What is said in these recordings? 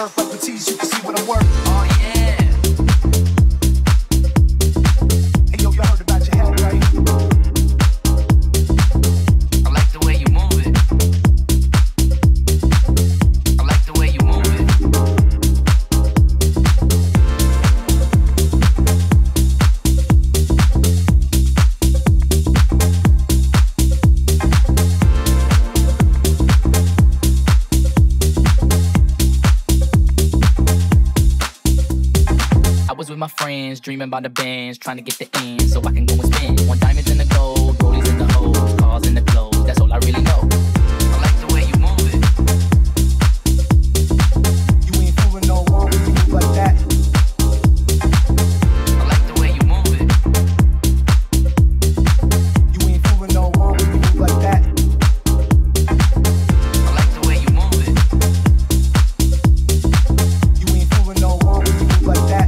surf like Pressyes, you can see what I'm worth. Oh yeah. Hey yo, you heard about your head, right? I like the way you move it. I like the way you move it. With my friends, dreaming about the bands, trying to get the ends so I can go and spend. Want diamonds in the gold, rollies in the hoes, cars in the clothes. That's all I really know. I like the way you move it. You ain't fooling no one when you move like that. I like the way you move it. You ain't fooling no one when you move like that. I like the way you move it. You ain't fooling no one when you move like that.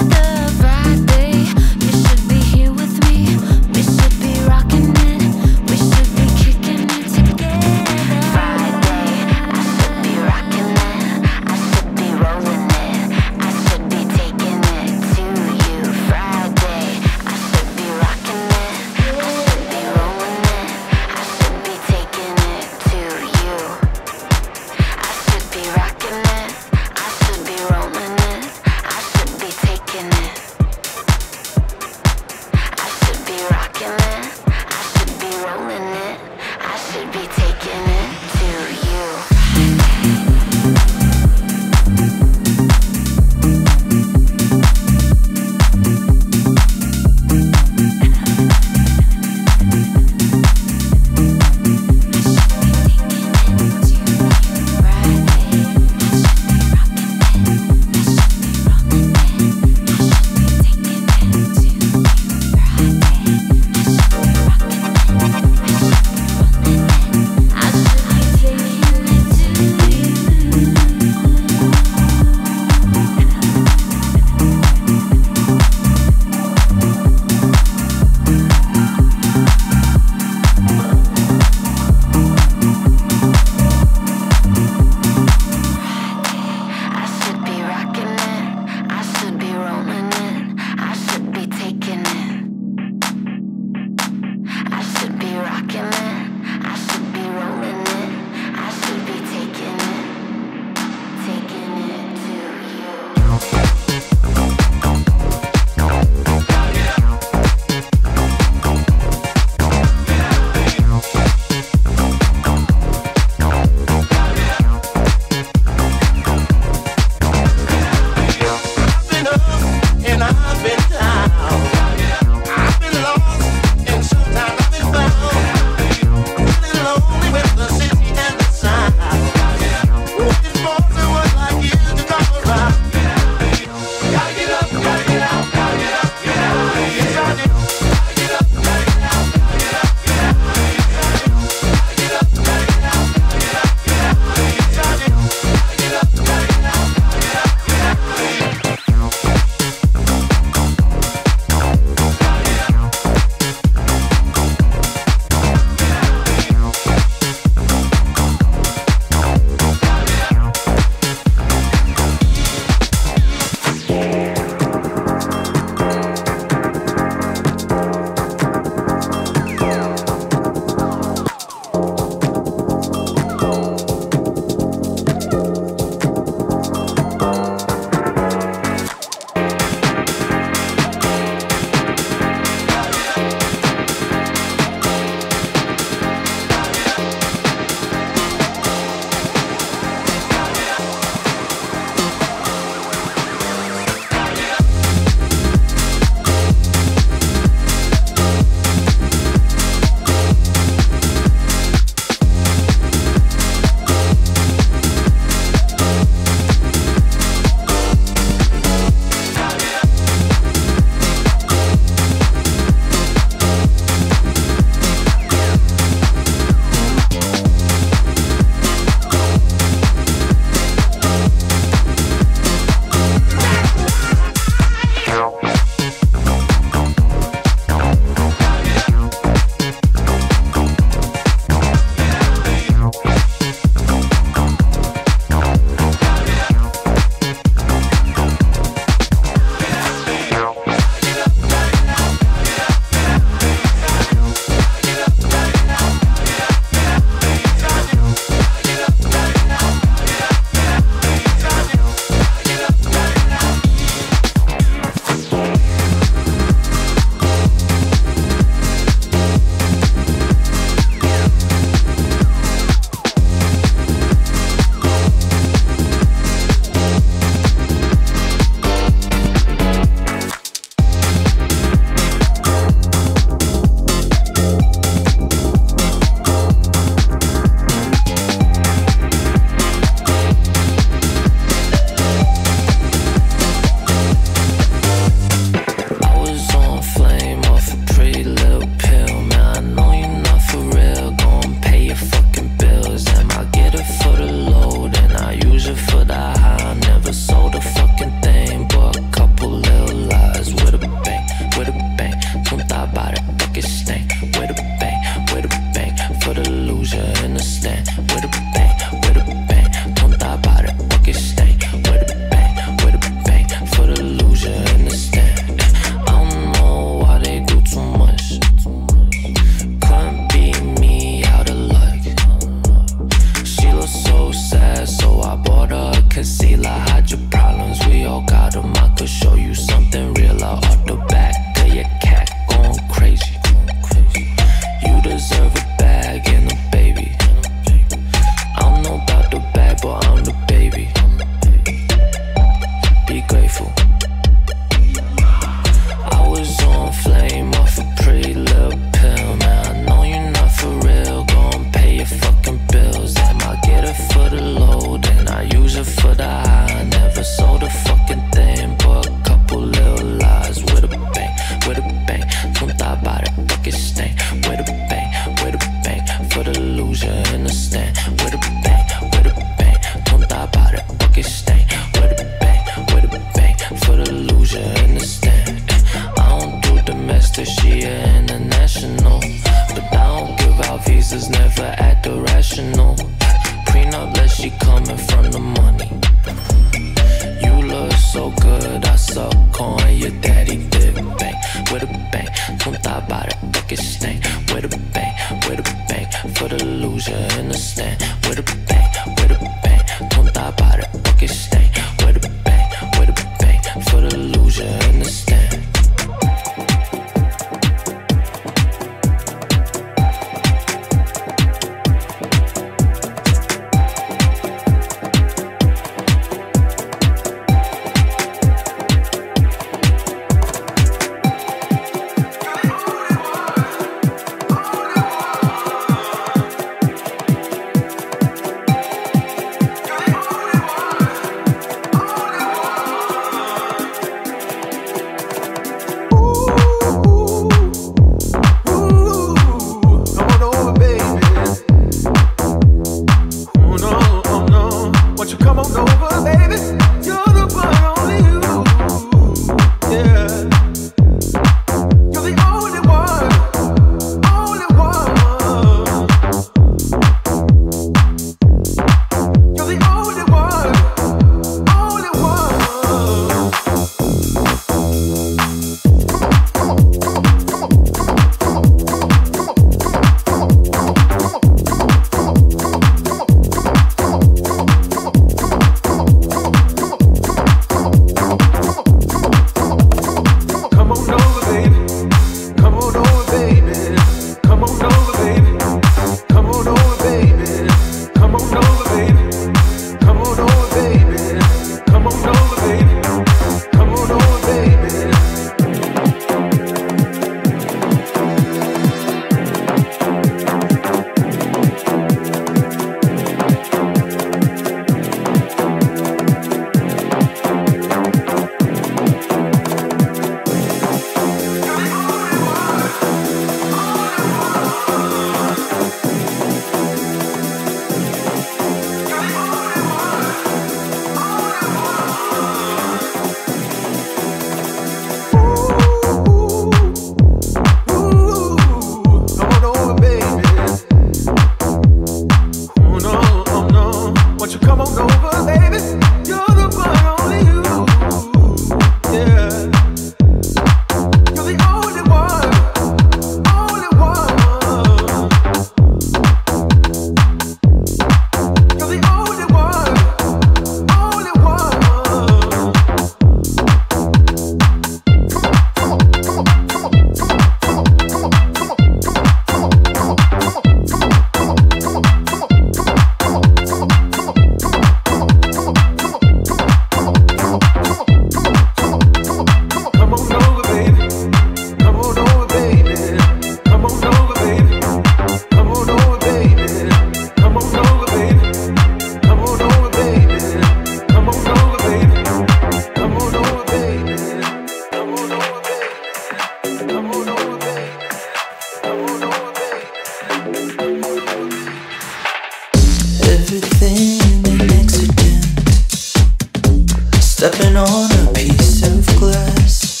Stepping on a piece of glass,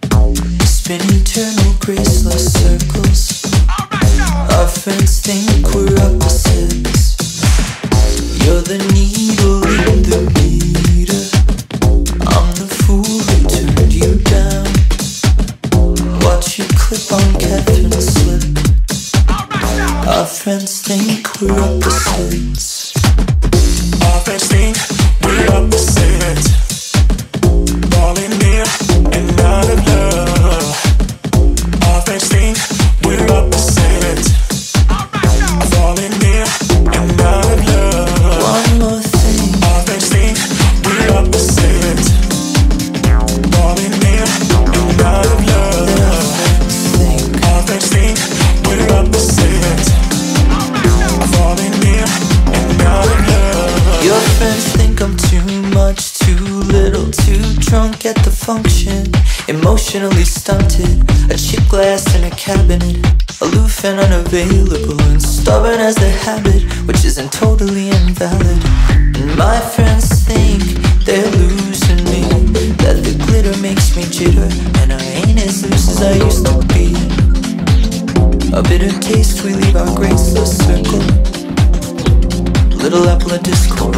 spin eternal graceless circles. Our friends think we're opposites. You're the needle in the meter, I'm the fool who turned you down. Watch you clip on Catherine's slip. Our friends think we're opposites. Our friends think we're opposites. Falling near and out of love. Our friends think we're opposites. Falling near and out of love. One more thing. Our friends think we're opposites. Falling near and out of love. Our friends think we're opposites. Falling near and out of love. Your friends think I'm too much, too little, too drunk at the function, emotionally stunted, a cheap glass in a cabinet, aloof and unavailable, and stubborn as the habit, which isn't totally invalid. And my friends think they're losing me, that the glitter makes me jitter, and I ain't as loose as I used to be. A bitter taste, we leave our graceless circle, little apple of discord.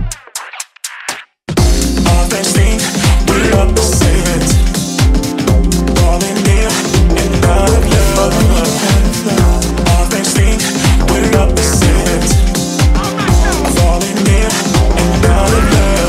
Our friends think we're opposites. Falling near and out of love. Our friends think we're opposites. Falling near and out of love.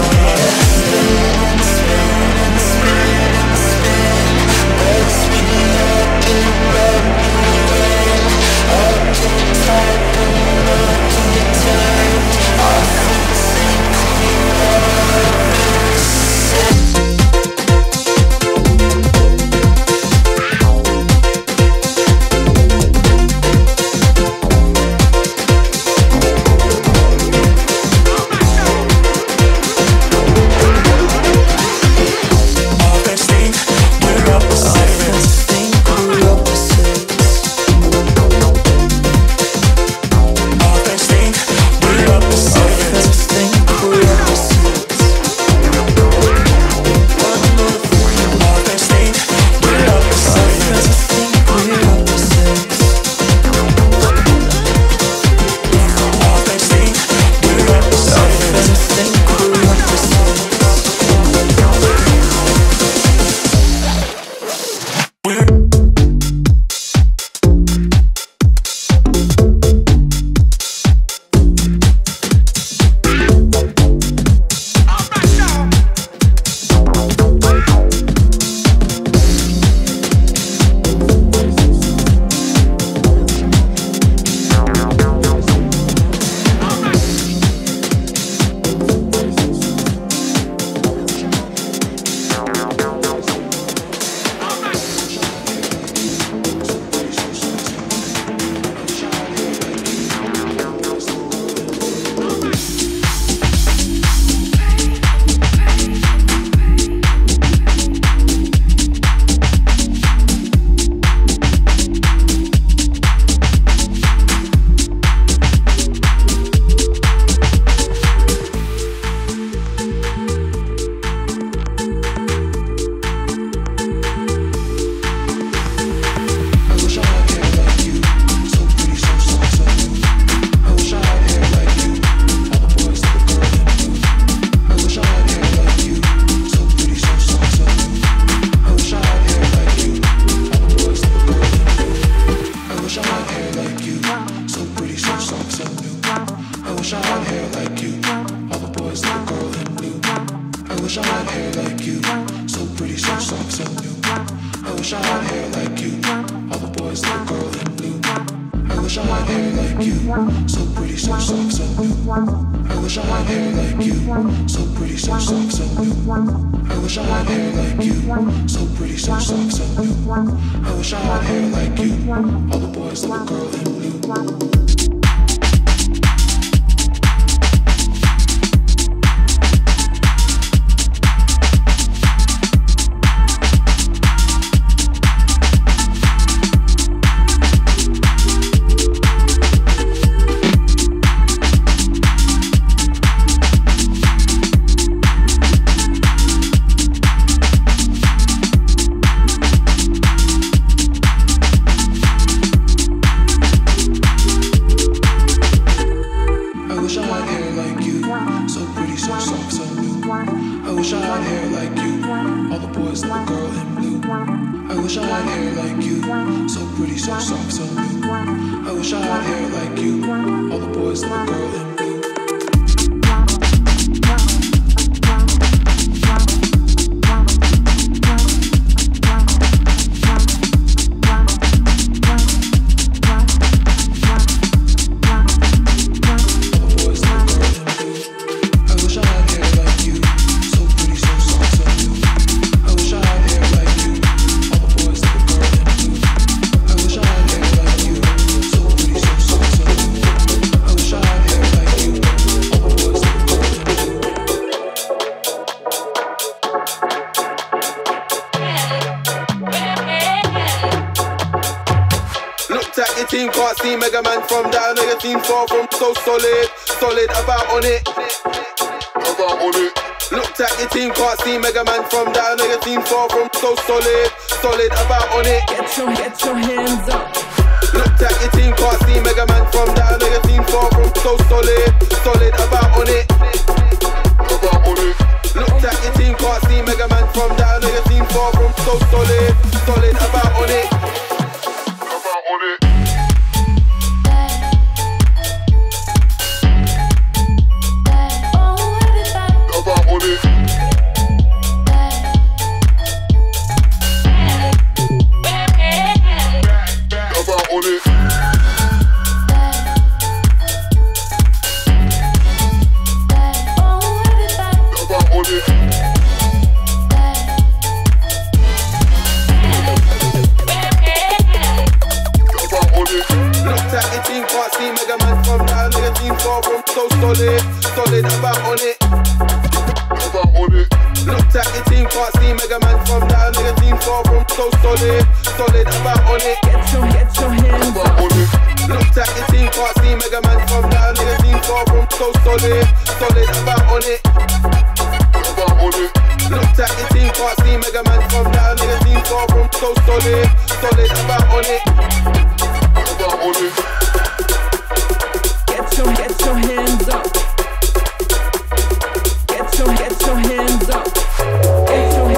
wish I had hair like you, so pretty, so soft, so new. I wish I had hair like you, all the boys like a girl in blue. I wish I had hair like you, so pretty, so soft, so new. I wish I had hair like you, so pretty, so soft, so new. I wish I had hair like you, so pretty, so soft, so new. I wish I had hair like you, all the boys like a girl in blue. Mega man from down there, your team far from so solid, solid about on it, about on it. Looked at your team, can't see Mega man from down there, your team far from so solid, solid about on it. Get your hands up. Looked at your team, can't see Mega man from down there, your team far from so solid, solid about on it, about on it. Looked at your team, can't see Mega man from down there, your team far from so solid, solid about on it, about on it. Solid about on it, about on it. Looked at your team, can't see Mega man from down there, your team far from so solid, solid about on it. Get your hands about on it. Looked at your team, can't see Mega man from down there, your team far from so solid, solid about on it, about on it. Looked at your team, can't see Mega man from down there, your team far from so solid, solid about on it, about on it. Get your hands up. Get your hands up. Get your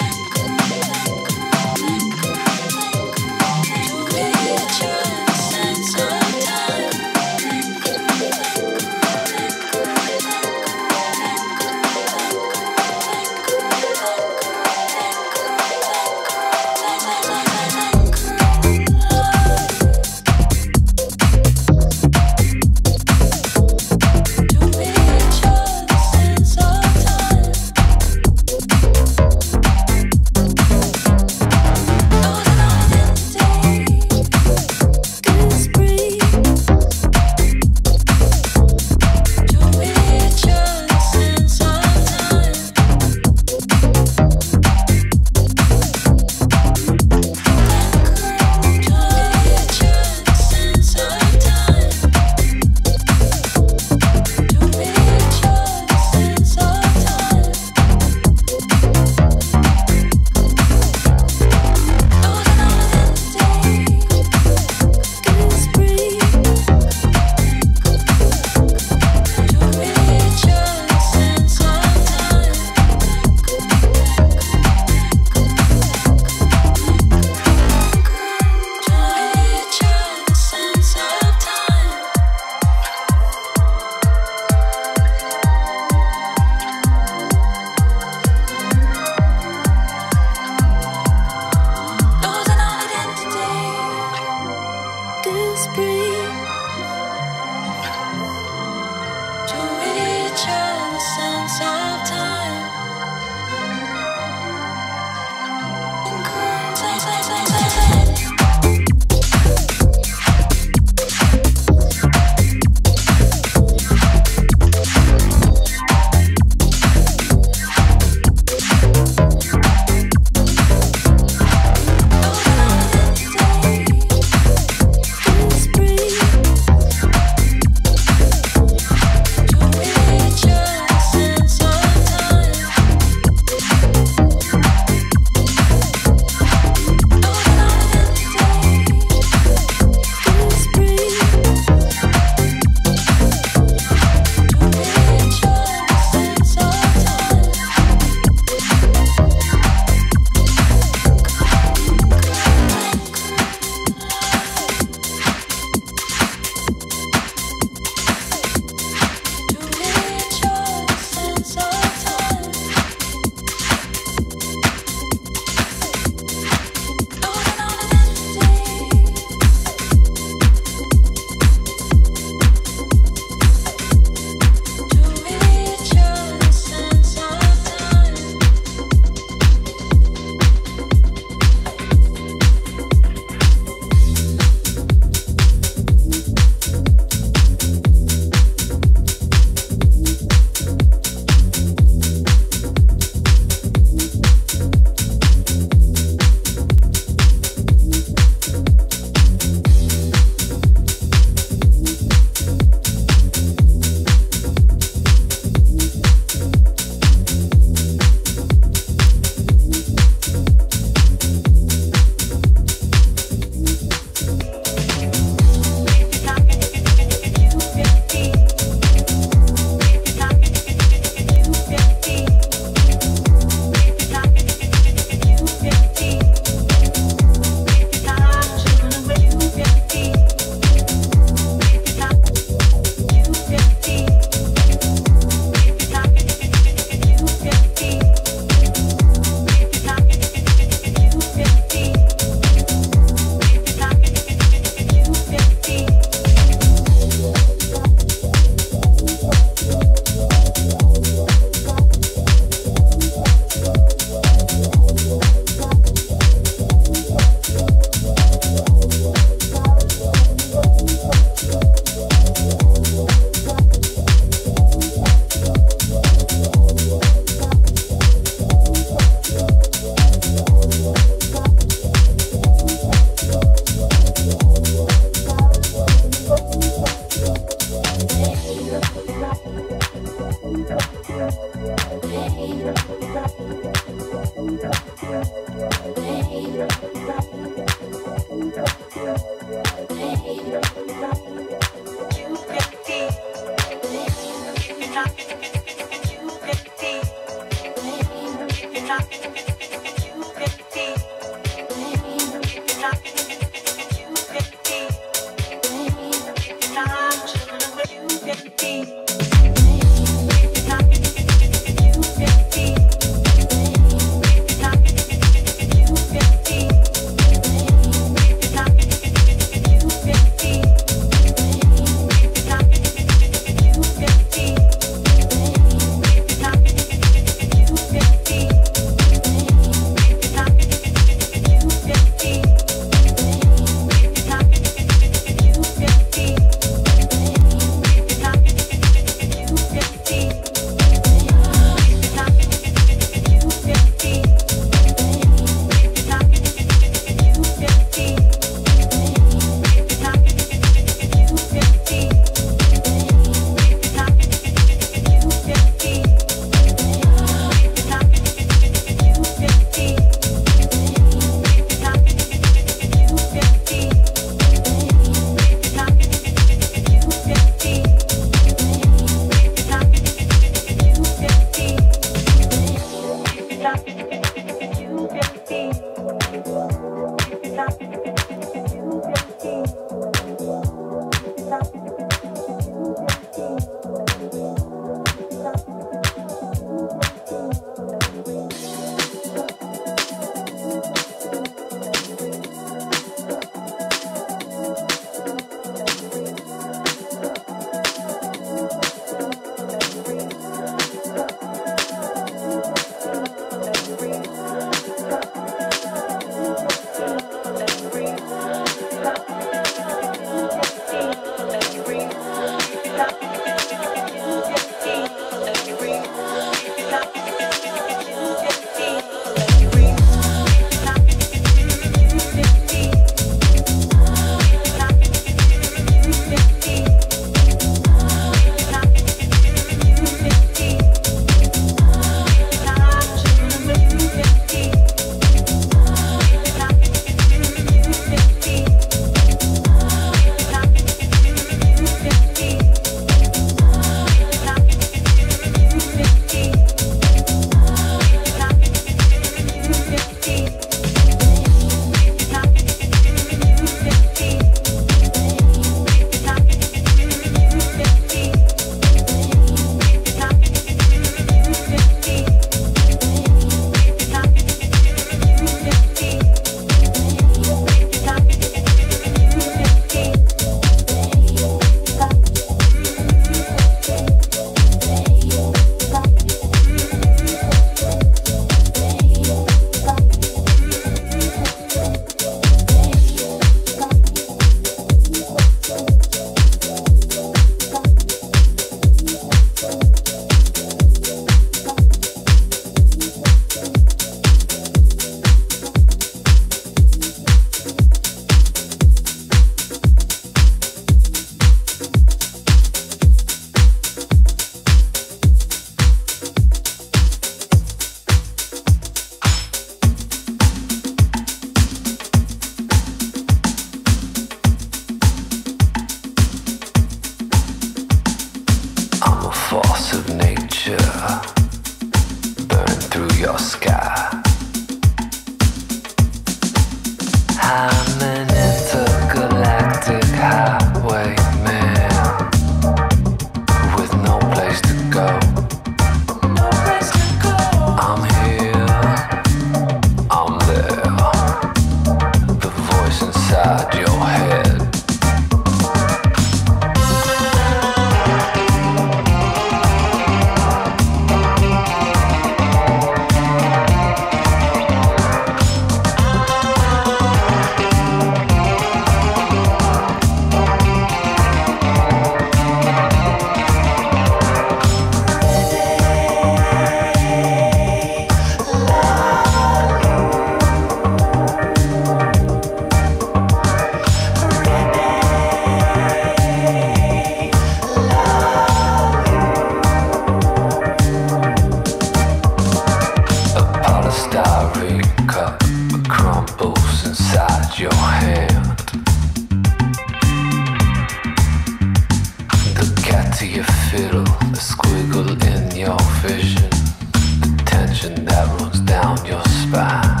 to your fiddle, the squiggle in your vision, the tension that runs down your spine.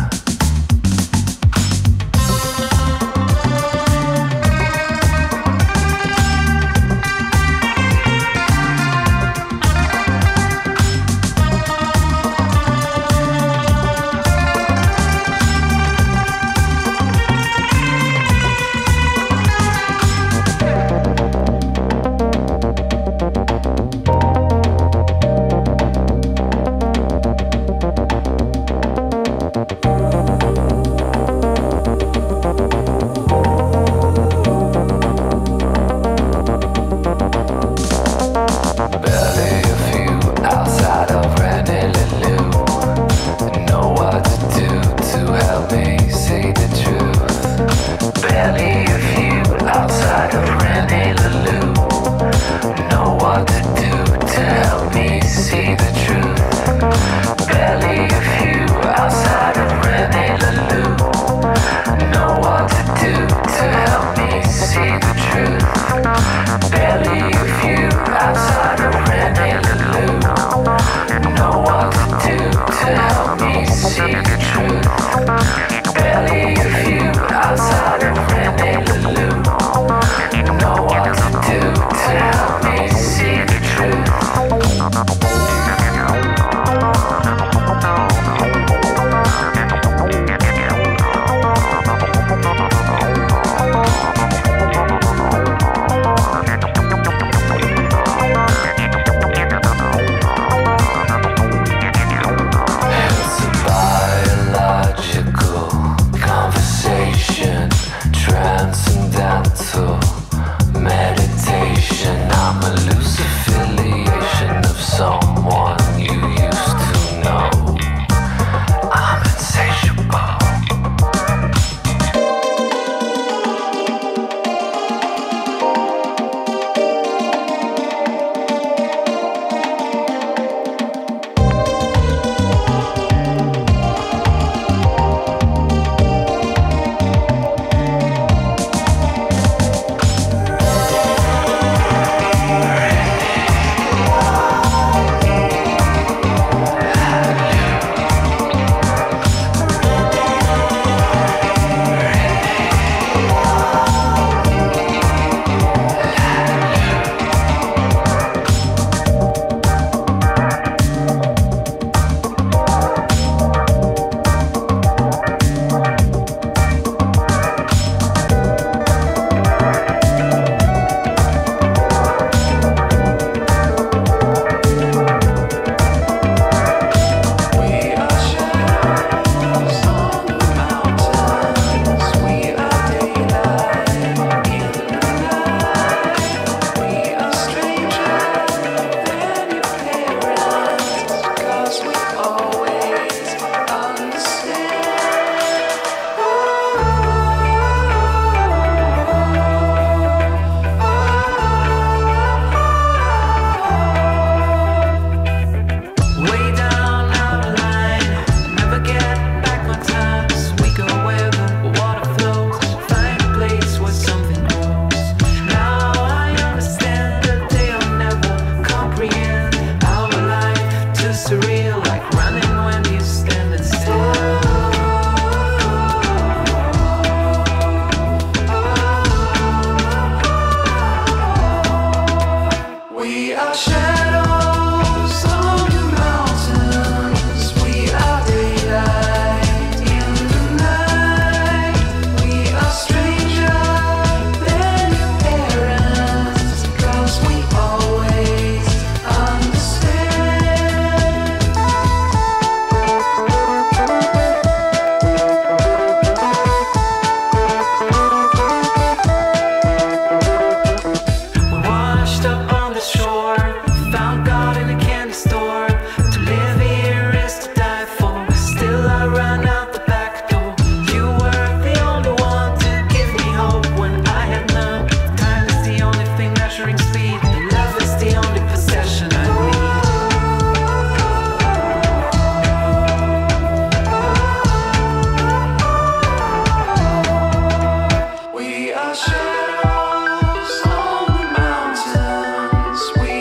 shadows on the mountains. We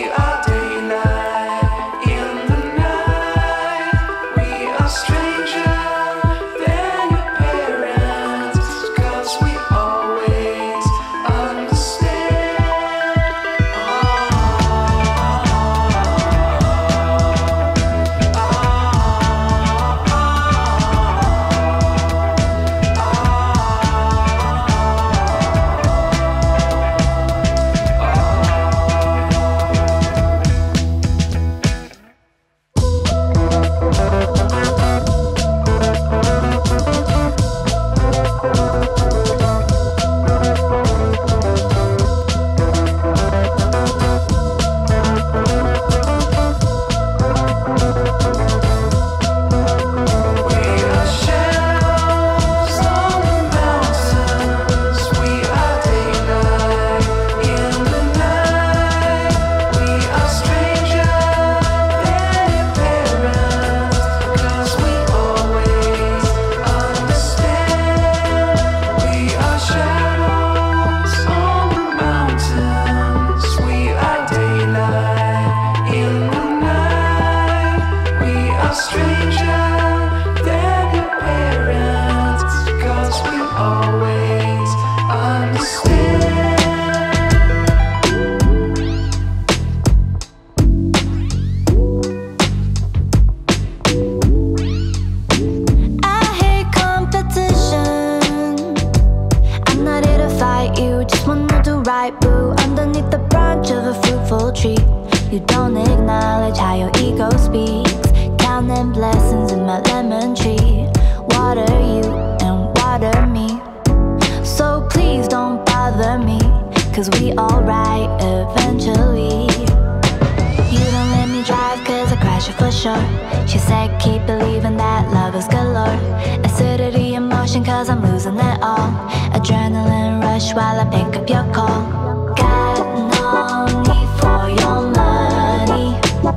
You don't acknowledge how your ego speaks. Counting blessings in my lemon tree. Water you and water me. So please don't bother me, cause we alright eventually. You don't let me drive cause I crash it for sure. She said keep believing that love is galore. Acidity emotion cause I'm losing it all. Adrenaline rush while I pick up your call. Got no need for your money.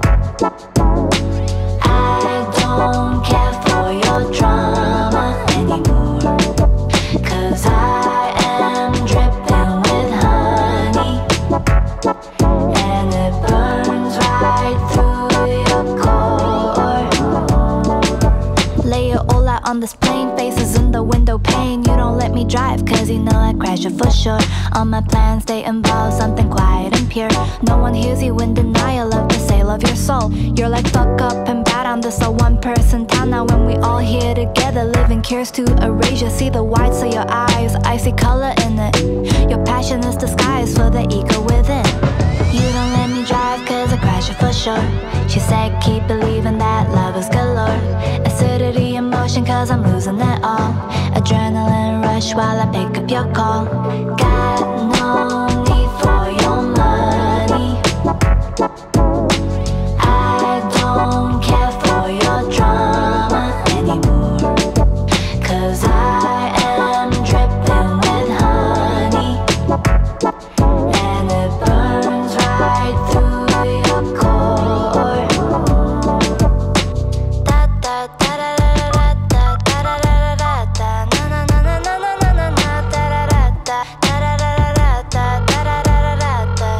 I don't care for your drama anymore. Cause I am dripping with honey. And it burns right through your core. Lay it all out on this plane. Faces in the window pane. You don't let me drive cause you know I crash it for sure. All my plans they involve something quiet and pure. No one hears you in denial of the sale of your soul. You're like fuck up and bad on this a one person town. Now when we all here together living cures to erasure. See the whites of your eyes, I see color in it. Your passion is disguised for the ego within. You don't let me drive cause I crash it for sure. She said keep believing that love is galore. Acidity emotion cause I'm losing it all. Adrenaline rush while I pick up your call. Got no need for your money. I don't care for your drama anymore. Cause I am dripping with honey. And it burns right through your core. Da da da da da da da da da da da na na na na na na na na da da da da da da da da da da da da.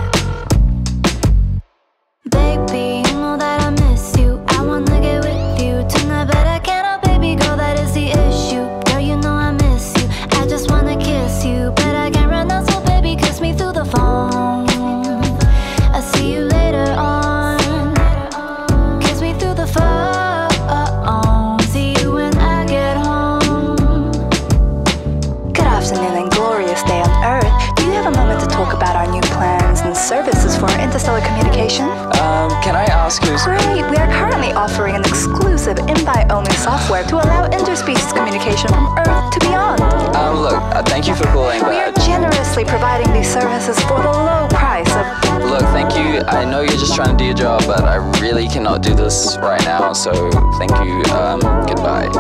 Baby, you know that I miss you. I wanna get with you tonight, but I can't. Oh, baby girl, that is the issue. Girl, you know I miss you. I just wanna kiss you, but I can't run out. So baby, kiss me through the phone. I see you later on. Kiss me through the phone. See you when I get home. Good afternoon and glorious day on Earth. Do you have a moment to talk about our new plans and services for interstellar communication? Can I ask who's... Great! We are currently offering an exclusive invite-only software to allow interspecies communication from Earth to beyond. Look, thank you for calling, We are but... generously providing these services for the low price of... Look, thank you. I know you're just trying to do your job, but I really cannot do this right now, so thank you. Goodbye.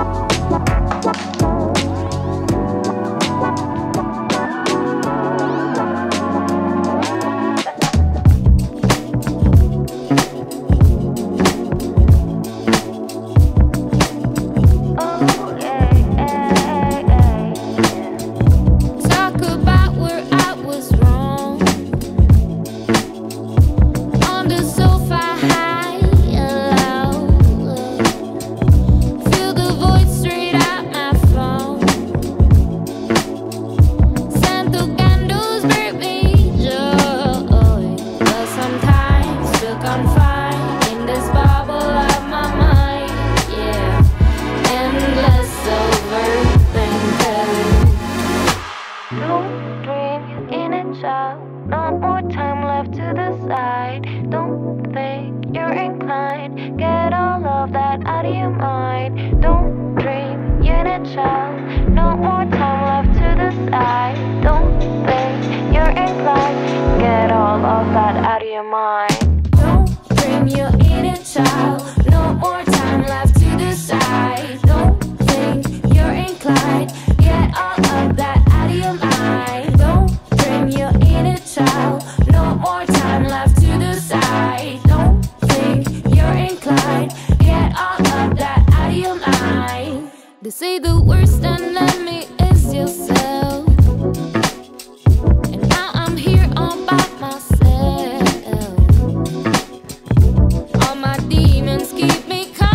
Talk about where I was wrong. On the sofa, high and loud. Feel the voice straight out my phone. SENTO candles bring me joy, but sometimes still confined in this bubble of my mind. Yeah, endless overthinking. Don't dream you're in a child. No more time left to decide. Don't think you're inclined. Get all of that out of your mind. Don't dream you're in a child. No more time left to decide. Don't think you're inclined. Get all of that out of your mind. Don't dream you're in a child. No more time left to decide. Don't think you're inclined. Get all of that out of your mind. Don't dream you're in a child. No more time left to decide. Don't think you're inclined. Get all of that out of your mind. They say the worst enemy is yourself. And now I'm here all by myself. All my demons keep me calm.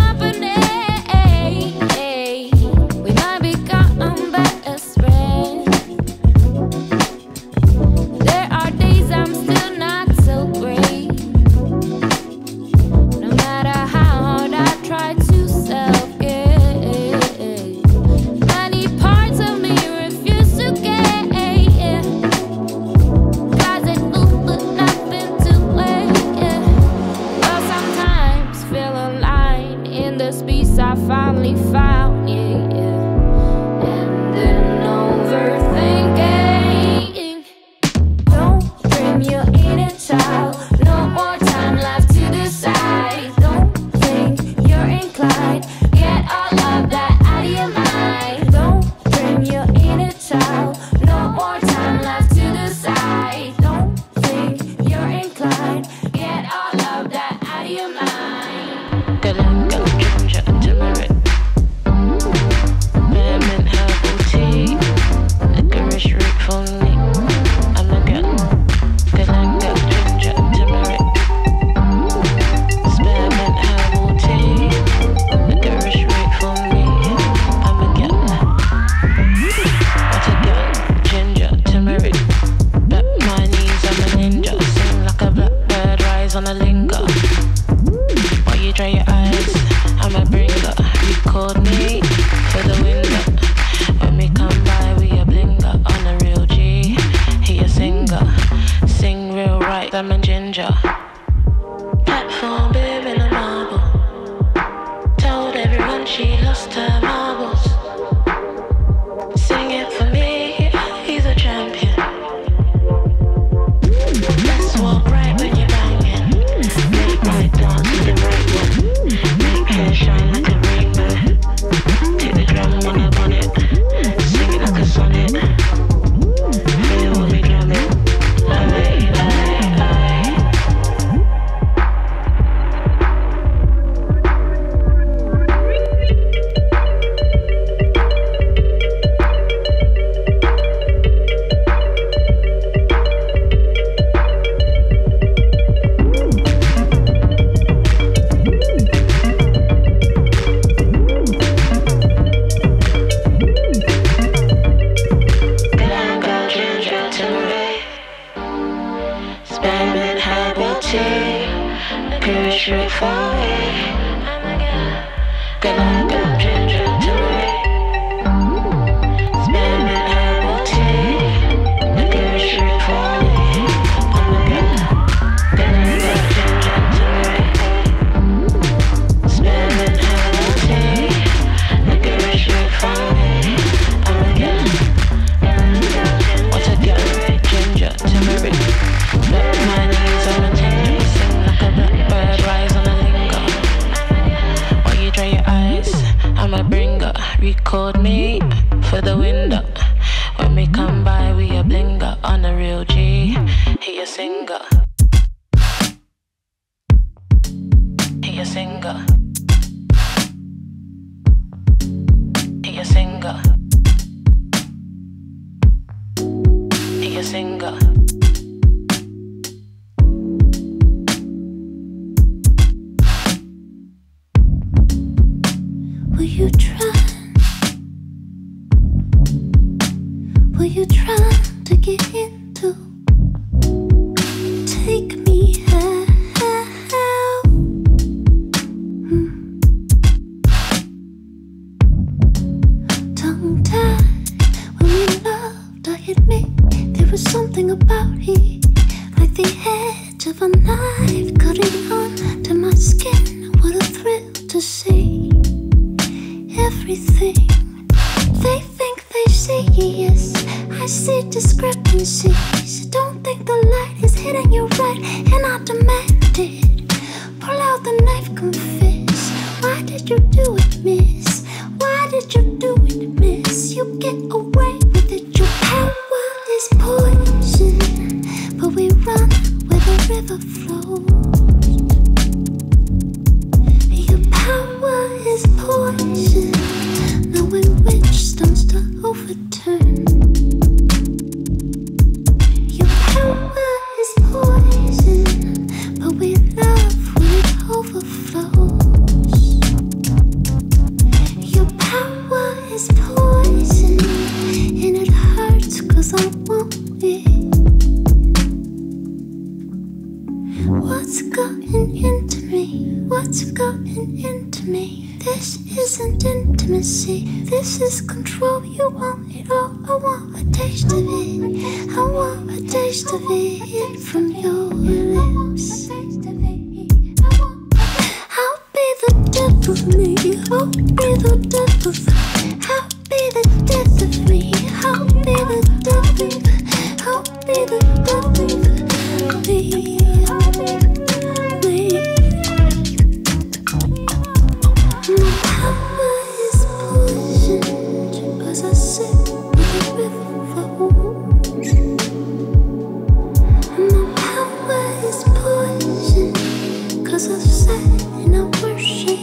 linger. While you dry your eyes, I'm a bringer. Record me for the window. When we come by, we a blinger. On a real G, he a singer. Sing real right, I'm a ginger. Platform, babe in a marble. Told everyone she lost her marbles. Sing it for me, he's a champion. Let's walk right when you're banging. Make right dance to the right one. Make hair shine like a rainbow. Take the drum on the bonnet. Sing it like a sonnet. Feel what we drum it. Aye, aye, aye. Galangal, ginger, turmeric. Spending herbal tea. Grocery for me. Galangal, ginger, turmeric. Spending herbal tea. Grocery for me. Galangal, ginger, turmeric. Spending herbal tea. Grocery for me. What's a girl? Ginger, turmeric. Black my knees on a tinny. Sing like a blackbird, rise on a lingo. While you dry your eyes, I'm a bringer. Record me for the window. When we come by, we a blinger. On a real G, he a singer. He a singer. He a singer. He a singer. Will you try? Will you try to get into? Take me out. Tongue tied when we loved, I admit there was something about it, like the edge of a knife cutting onto my skin. What a thrill to see everything they think they see. Yes, I see discrepancies. Don't think the light is hitting you right, and I demand it. Pull out the knife, confess. Why did you do it, miss? Why did you do it, miss? You get away with it. Your power is poison, but we run where the river flows. Your power is poison, knowing which stones to overturn. Your power is poison, but we love when it overflows. Your power is poison, and it hurts 'cause I want it. What's gotten into me? What's gotten into me? This isn't intimacy, this is control. You want it all, I want a taste of it. I want a taste of it from your lips. I'll be the death of me, I'll be the death of, I'll be the death of me, I'll be the death of, I'll be the death of me. My power is poison, 'cause I sit where the river flows. My power is poison, 'cause I sat and I worship.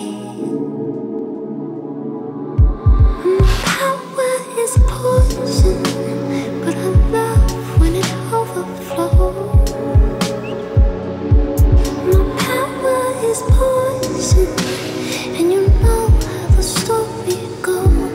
My power is poison, but I love when it overflows. My power is poison, and you know how the story goes.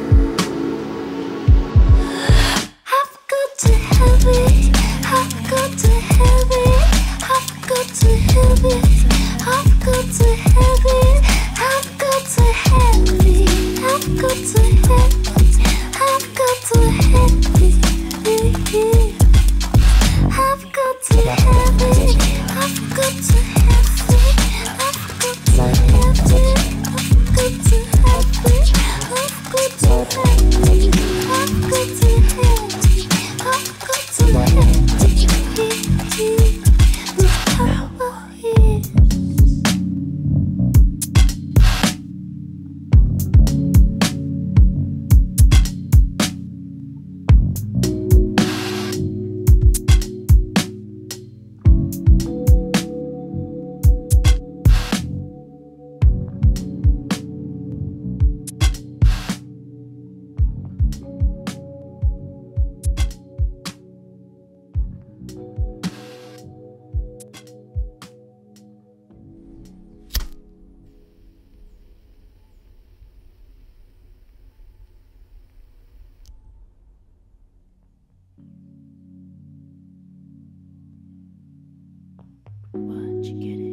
I've got to have it, I've got to have it, I've got to have it. What you getting?